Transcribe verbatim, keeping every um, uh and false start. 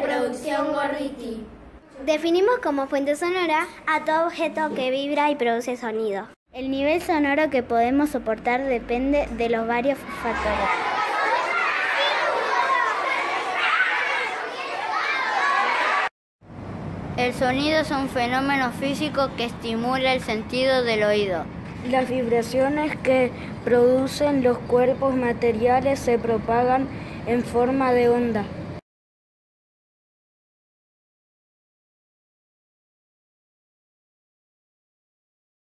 producción Gorriti. Definimos como fuente sonora a todo objeto que vibra y produce sonido. El nivel sonoro que podemos soportar depende de los varios factores. El sonido es un fenómeno físico que estimula el sentido del oído. Las vibraciones que producen los cuerpos materiales se propagan en forma de onda.